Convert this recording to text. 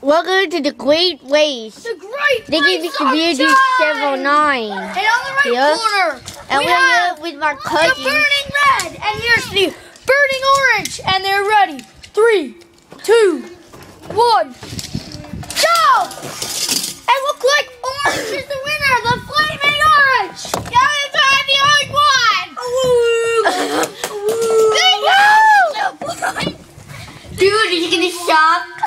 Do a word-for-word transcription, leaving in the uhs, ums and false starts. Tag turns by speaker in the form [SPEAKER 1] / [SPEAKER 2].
[SPEAKER 1] Welcome to the Great Race.
[SPEAKER 2] The Great
[SPEAKER 1] They give
[SPEAKER 2] Race
[SPEAKER 1] me community
[SPEAKER 2] of
[SPEAKER 1] several
[SPEAKER 2] Time!
[SPEAKER 1] nine.
[SPEAKER 2] And on the right
[SPEAKER 1] Yeah.
[SPEAKER 2] corner,
[SPEAKER 1] And
[SPEAKER 2] we
[SPEAKER 1] we're
[SPEAKER 2] have
[SPEAKER 1] here with my
[SPEAKER 2] the
[SPEAKER 1] cousin.
[SPEAKER 2] burning red, and here's the burning orange, and they're ready. Three, two, one, go! And look like orange is the winner, the flaming orange! Yeah, it's not the only one! There you go!
[SPEAKER 1] Dude, are you gonna stop?